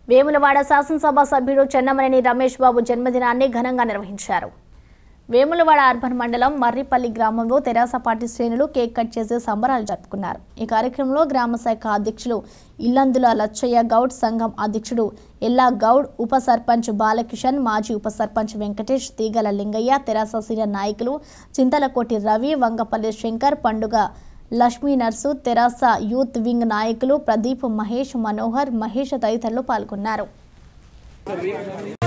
వేములవాడ శాసనసభ సభ్యుడు చెన్నమనేని రమేష్ బాబు జన్మదినాన్ని ఘనంగా నిర్వహించారు. వేములవాడ అర్బన్ మండలం మర్రిపల్లి గ్రామంలో తెరాస పార్టీ శ్రేణులు కేక్ కట్ చేసి సంబరాలు జరుపుకున్నారు. ఈ కార్యక్రమంలో గ్రామ శాఖ అధ్యక్షులు ఇల్లందుల లచ్చయ్య గౌడ్, సంఘం అధ్యక్షుడు ఎల్లా గౌడ్, ఉప సర్పంచ్ బాలకిషన్, మాజీ ఉప సర్పంచ్ వెంకటేష్, తీగల లింగయ్య, తెరాస సీనియర్ నాయకులు చింతలకోటి రవి, వంగపల్లి శంకర్, పండుగ లక్ష్మీ నర్సు, తెరాస యూత్ వింగ్ నాయకులు ప్రదీప్, మహేష్, మనోహర్, మహేష్ తదితరులు పాల్గొన్నారు.